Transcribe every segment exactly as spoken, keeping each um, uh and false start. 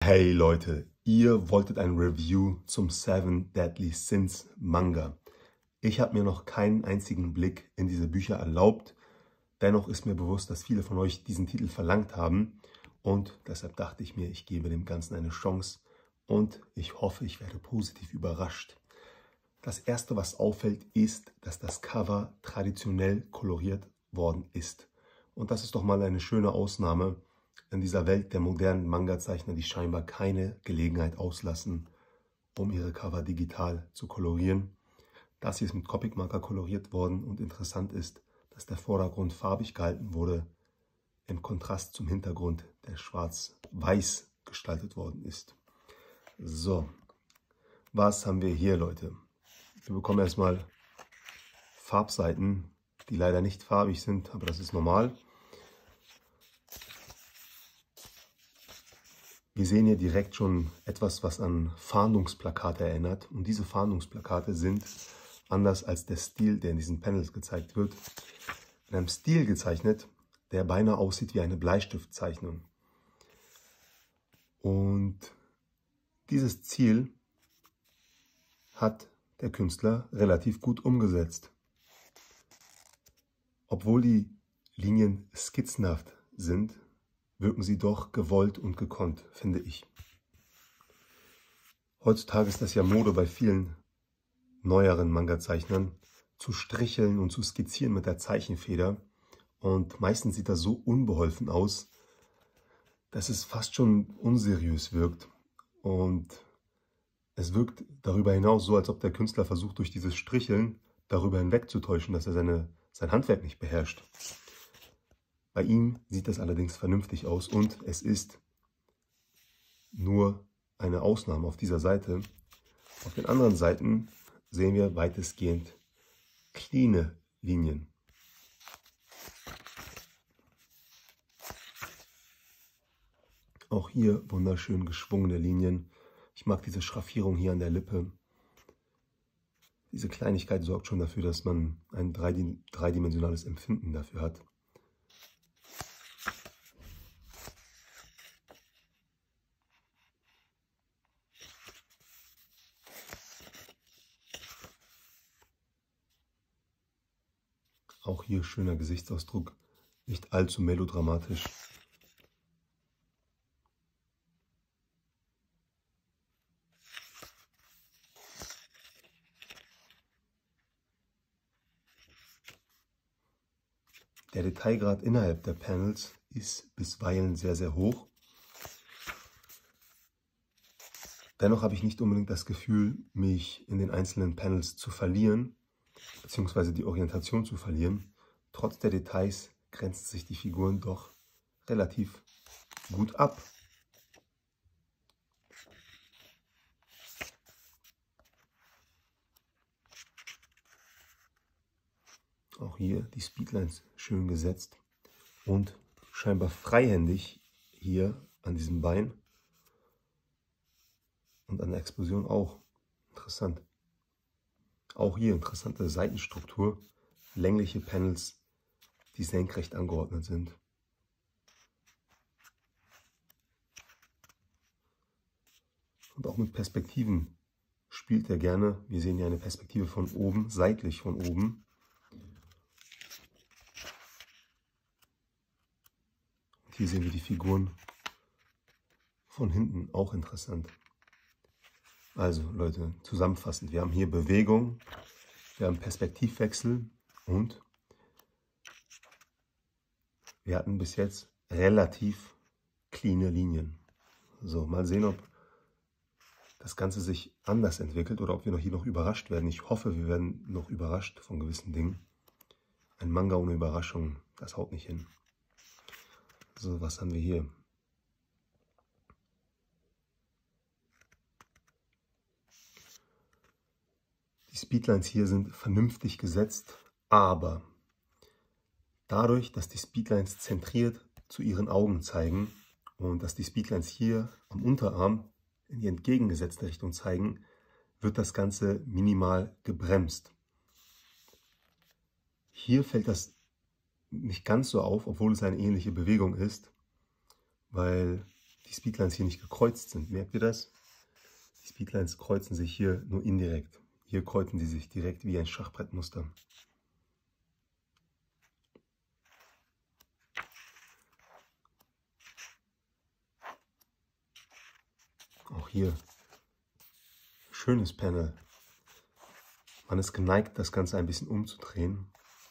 Hey Leute, ihr wolltet ein Review zum Seven Deadly Sins Manga. Ich habe mir noch keinen einzigen Blick in diese Bücher erlaubt. Dennoch ist mir bewusst, dass viele von euch diesen Titel verlangt haben. Und deshalb dachte ich mir, ich gebe dem Ganzen eine Chance. Und ich hoffe, ich werde positiv überrascht. Das Erste, was auffällt, ist, dass das Cover traditionell koloriert worden ist. Und das ist doch mal eine schöne Ausnahme in dieser Welt der modernen Manga-Zeichner, die scheinbar keine Gelegenheit auslassen, um ihre Cover digital zu kolorieren. Das hier ist mit Copic-Marker koloriert worden und interessant ist, dass der Vordergrund farbig gehalten wurde, im Kontrast zum Hintergrund, der schwarz-weiß gestaltet worden ist. So, was haben wir hier, Leute? Wir bekommen erstmal Farbseiten, die leider nicht farbig sind, aber das ist normal. Wir sehen hier direkt schon etwas, was an Fahndungsplakate erinnert. Und diese Fahndungsplakate sind, anders als der Stil, der in diesen Panels gezeigt wird, in einem Stil gezeichnet, der beinahe aussieht wie eine Bleistiftzeichnung. Und dieses Ziel hat der Künstler relativ gut umgesetzt. Obwohl die Linien skizzenhaft sind, wirken sie doch gewollt und gekonnt, finde ich. Heutzutage ist das ja Mode bei vielen neueren Manga-Zeichnern, zu stricheln und zu skizzieren mit der Zeichenfeder. Und meistens sieht das so unbeholfen aus, dass es fast schon unseriös wirkt. Und es wirkt darüber hinaus so, als ob der Künstler versucht, durch dieses Stricheln darüber hinwegzutäuschen, dass er seine, sein Handwerk nicht beherrscht. Bei ihm sieht das allerdings vernünftig aus und es ist nur eine Ausnahme auf dieser Seite. Auf den anderen Seiten sehen wir weitestgehend cleane Linien. Auch hier wunderschön geschwungene Linien. Ich mag diese Schraffierung hier an der Lippe. Diese Kleinigkeit sorgt schon dafür, dass man ein dreidimensionales Empfinden dafür hat. Auch hier schöner Gesichtsausdruck, nicht allzu melodramatisch. Der Detailgrad innerhalb der Panels ist bisweilen sehr, sehr hoch. Dennoch habe ich nicht unbedingt das Gefühl, mich in den einzelnen Panels zu verlieren, beziehungsweise die Orientation zu verlieren. Trotz der Details grenzen sich die Figuren doch relativ gut ab. Auch hier die Speedlines schön gesetzt und scheinbar freihändig hier an diesem Bein und an der Explosion auch. Interessant. Auch hier interessante Seitenstruktur, längliche Panels, die senkrecht angeordnet sind. Und auch mit Perspektiven spielt er gerne. Wir sehen hier eine Perspektive von oben, seitlich von oben. Und hier sehen wir die Figuren von hinten, auch interessant. Also Leute, zusammenfassend, wir haben hier Bewegung, wir haben Perspektivwechsel und wir hatten bis jetzt relativ cleane Linien. So, mal sehen, ob das Ganze sich anders entwickelt oder ob wir noch hier noch überrascht werden. Ich hoffe, wir werden noch überrascht von gewissen Dingen. Ein Manga ohne Überraschung, das haut nicht hin. So, was haben wir hier? Die Speedlines hier sind vernünftig gesetzt, aber dadurch, dass die Speedlines zentriert zu ihren Augen zeigen und dass die Speedlines hier am Unterarm in die entgegengesetzte Richtung zeigen, wird das Ganze minimal gebremst. Hier fällt das nicht ganz so auf, obwohl es eine ähnliche Bewegung ist, weil die Speedlines hier nicht gekreuzt sind. Merkt ihr das? Die Speedlines kreuzen sich hier nur indirekt. Hier kreuzen sie sich direkt wie ein Schachbrettmuster. Auch hier, schönes Panel. Man ist geneigt, das Ganze ein bisschen umzudrehen.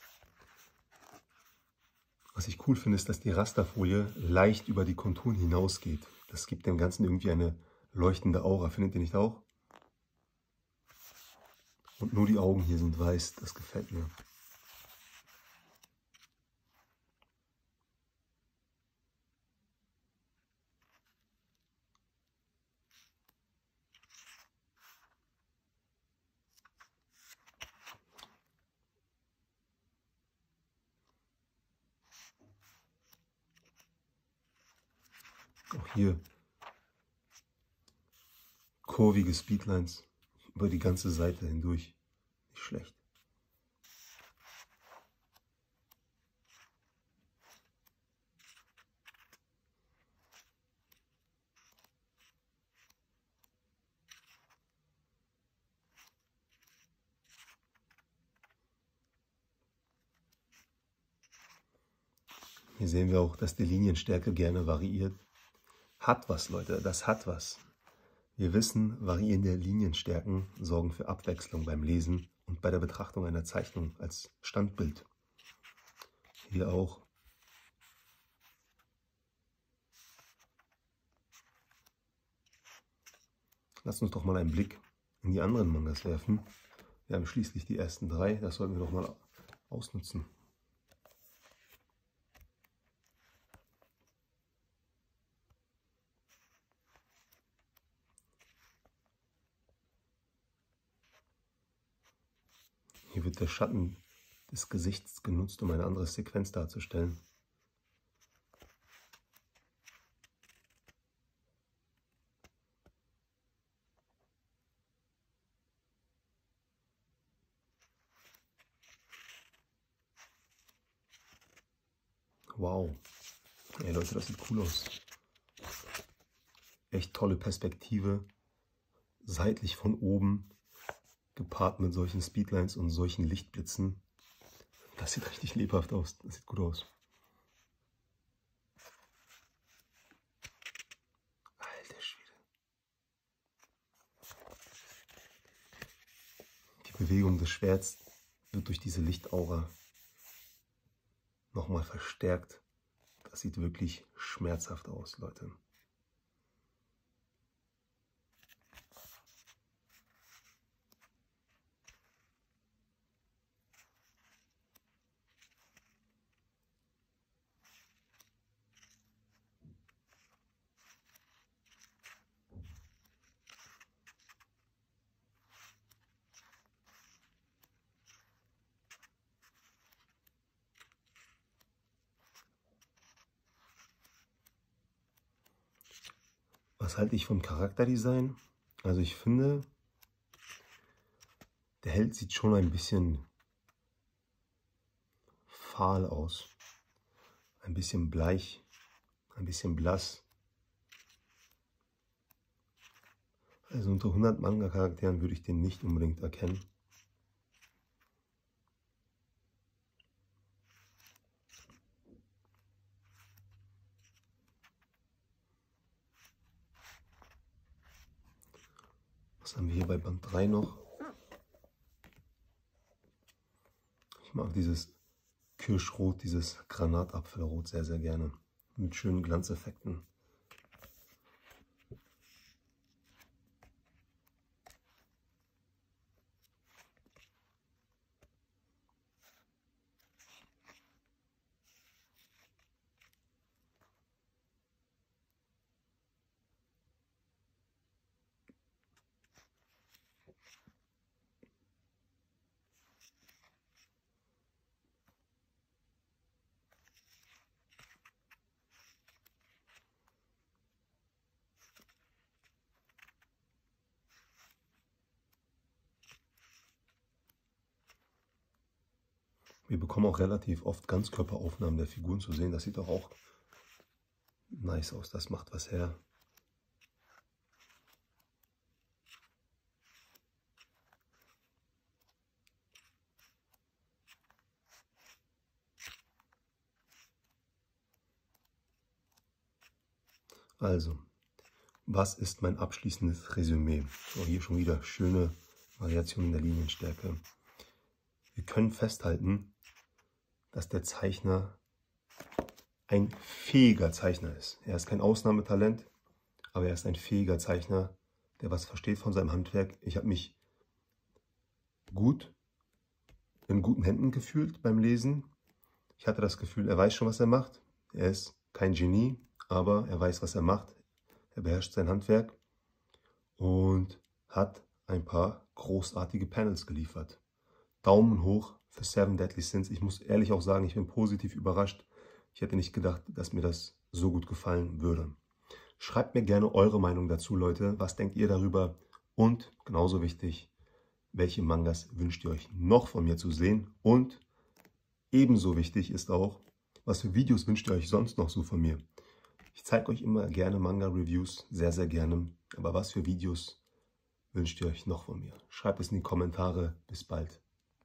Was ich cool finde, ist, dass die Rasterfolie leicht über die Konturen hinausgeht. Das gibt dem Ganzen irgendwie eine leuchtende Aura, findet ihr nicht auch? Und nur die Augen hier sind weiß, das gefällt mir. Auch hier kurvige Speedlines über die ganze Seite hindurch. Nicht schlecht. Hier sehen wir auch, dass die Linienstärke gerne variiert. Hat was, Leute, das hat was. Wir wissen, variierende Linienstärken sorgen für Abwechslung beim Lesen und bei der Betrachtung einer Zeichnung als Standbild. Hier auch. Lasst uns doch mal einen Blick in die anderen Mangas werfen. Wir haben schließlich die ersten drei, das sollten wir doch mal ausnutzen. Hier wird der Schatten des Gesichts genutzt, um eine andere Sequenz darzustellen. Wow. Ey Leute, das sieht cool aus. Echt tolle Perspektive. Seitlich von oben. Gepaart mit solchen Speedlines und solchen Lichtblitzen. Das sieht richtig lebhaft aus. Das sieht gut aus. Alter Schwede. Die Bewegung des Schwerts wird durch diese Lichtaura nochmal verstärkt. Das sieht wirklich schmerzhaft aus, Leute. Was halte ich vom Charakterdesign? Also ich finde, der Held sieht schon ein bisschen fahl aus. Ein bisschen bleich, ein bisschen blass. Also unter hundert Manga-Charakteren würde ich den nicht unbedingt erkennen. Was haben wir hier bei Band drei noch? Ich mag dieses Kirschrot, dieses Granatapfelrot sehr, sehr gerne. Mit schönen Glanzeffekten. Wir bekommen auch relativ oft Ganzkörperaufnahmen der Figuren zu sehen. Das sieht doch auch nice aus. Das macht was her. Also, was ist mein abschließendes Resümee? So, hier schon wieder schöne Variation in der Linienstärke. Wir können festhalten, dass der Zeichner ein fähiger Zeichner ist. Er ist kein Ausnahmetalent, aber er ist ein fähiger Zeichner, der was versteht von seinem Handwerk. Ich habe mich gut in guten Händen gefühlt beim Lesen. Ich hatte das Gefühl, er weiß schon, was er macht. Er ist kein Genie, aber er weiß, was er macht. Er beherrscht sein Handwerk und hat ein paar großartige Panels geliefert. Daumen hoch für Seven Deadly Sins. Ich muss ehrlich auch sagen, ich bin positiv überrascht. Ich hätte nicht gedacht, dass mir das so gut gefallen würde. Schreibt mir gerne eure Meinung dazu, Leute. Was denkt ihr darüber? Und genauso wichtig, welche Mangas wünscht ihr euch noch von mir zu sehen? Und ebenso wichtig ist auch, was für Videos wünscht ihr euch sonst noch so von mir? Ich zeige euch immer gerne Manga-Reviews, sehr, sehr gerne. Aber was für Videos wünscht ihr euch noch von mir? Schreibt es in die Kommentare. Bis bald.